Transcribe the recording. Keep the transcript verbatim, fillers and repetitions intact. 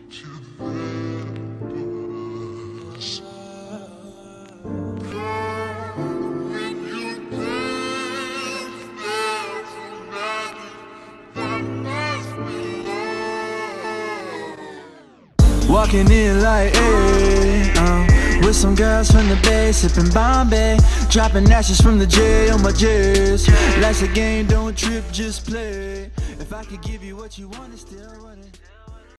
Walking in like, hey, uh, with some girls from the Bay, sipping Bombay, dropping ashes from the J on my J's. Life's a game, don't trip, just play. If I could give you what you want, it's still running.